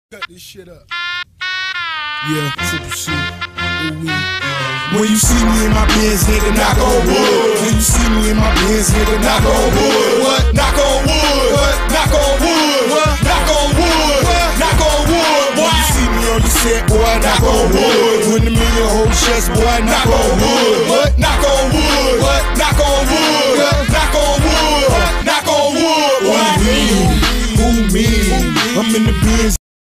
Cut this shit up. Yeah, Triple C. When you see me in my Benz, nigga, knock on wood. When you see me in my Benz, nigga, knock on wood. What? Knock on wood. What? Knock on wood. What? Knock on wood. What? Knock on wood. Boy, you see me on the set, boy, knock on wood. When the million whole chest, boy, knock on wood. What? Knock on wood. What?